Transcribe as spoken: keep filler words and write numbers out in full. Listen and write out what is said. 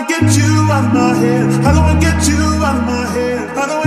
get you out of my head. How do I get you out of my head? How do